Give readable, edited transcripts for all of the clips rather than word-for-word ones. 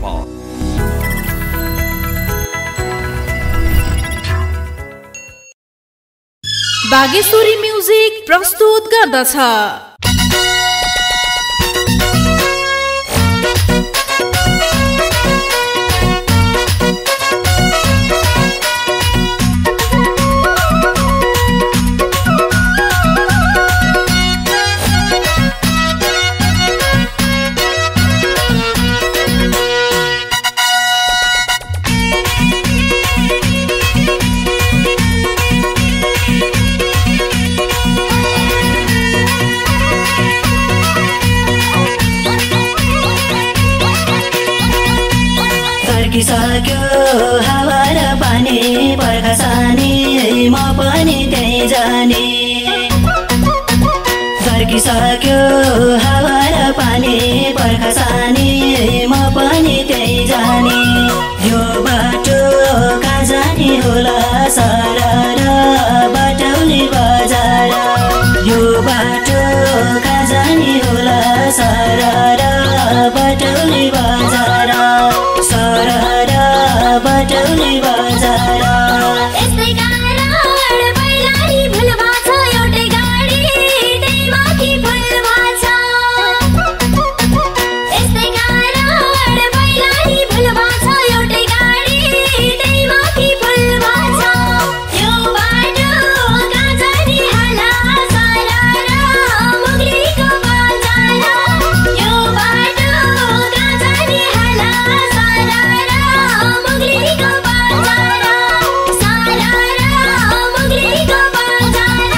Bageshwari music प्रस्तुत गर्दछ। सक्यो हावा र पानी बर्खा सानी म पनि त्यही जाने। फर्किसक्यो हावा र पानी बर्खा सानी म पनि त्यही जाने। यो बाटो कहाँ जाने होला सारा र बाटौली बजार। यो बाटो कहाँ जाने होला सारा र बाटौली बजार। बाटौली बजार। यस्तै कारण पहिलानी भुल भाछ एउटै गाडी त्यही माथि भुल भाछ। यस्तै कारण पहिलानी भुल भाछ एउटै गाडी त्यही माथि भुल भाछ। यो बाटो कहाँ जाने होला सारा र मुगलीको बजार। यो बाटो कहाँ जाने होला सारा र मुगलीको बजार। सारा र मुगलीको बजार।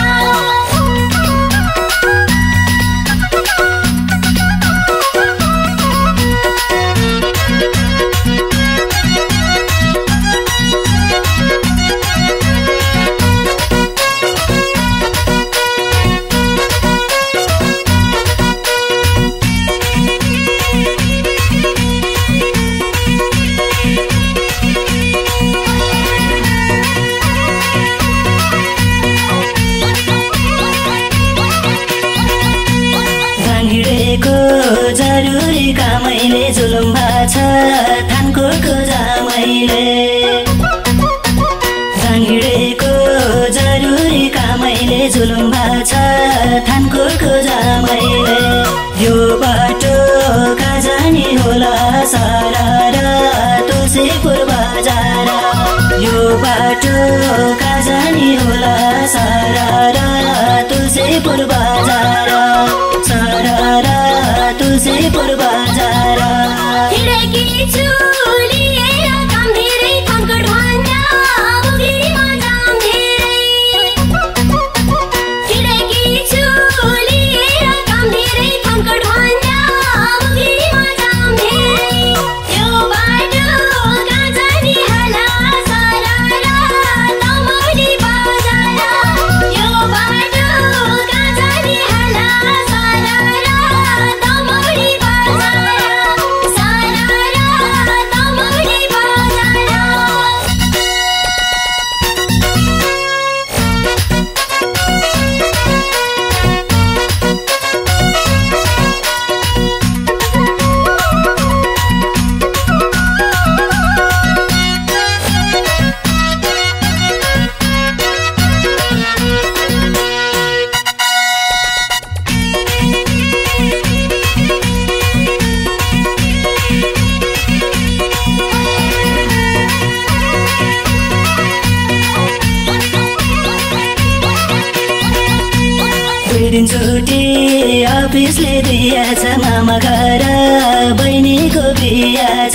जरुरी कामैले जुलुम भाछ थानकोटको जामैले। जाँगिडेको जरुरी कामैले जुलुम भाछ थानकोटको जामैले। यो बाटो कहाँ जाने होला सारा र तुलसीपुर बजार। यो बाटो कहाँ जाने होला सारा र तुलसीपुर बजार। सारा र तुलसीपुर बजार। हिँडेकी छु लिएर काम धेरै थानकोट भन्दा मुगलीमा जाम धेरै। हिँडेकी छु लिएर काम धेरै थानकोट भन्दा मुगलीमा जाम धेरै। यो बाटो कहाँ जाने होला सारा र तमौली बजार। यो बाटो कहाँ जाने होला सारा र तमौली बजार। सारा र तमौली बजार। दिन छुट्टी अफिसले दिएछ मामा घर बहिनीको बिहा छ।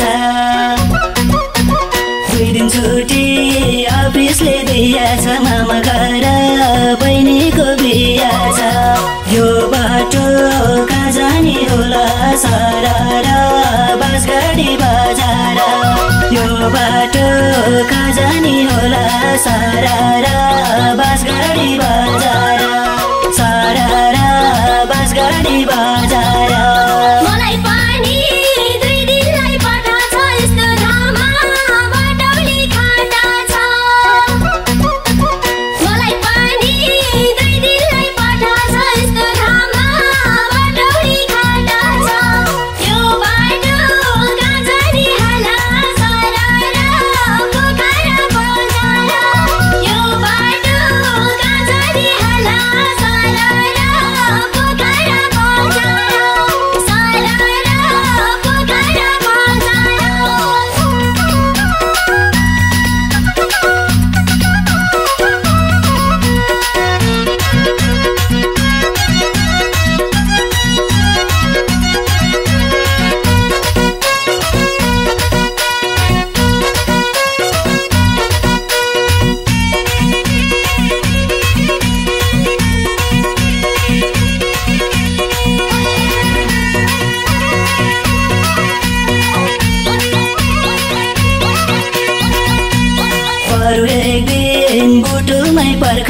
2 दिन छुट्टी अफिसले दिएछ मामा घर बहिनीको बिहा छ। यो बाटो कहाँ जाने होला सारा र बाँसगाडी बजार। यो बाटो कहाँ जाने होला सारा र बाँसगाडी बजार। सारा र बाँसगाडी बजार। मलाई पनि 2 दिनलाई पठा छ यस्तो घाममा बाटौली खाटा छ। मलाई पनि 2 दिनलाई पठा छ यस्तो घाममा बाटौली खाटा छ। यो बाटो कहाँ जाने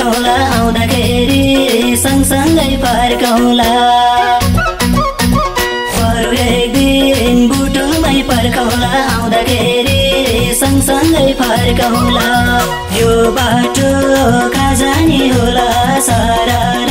फर्कौला आउँदाखेरि सँगसँगै फर्कौला बरु एक दिन बुटुलमै फर्कौला आउँदाखेरि सँगसँगै फर्कौला यो बाटो कहाँ जाने होला सारा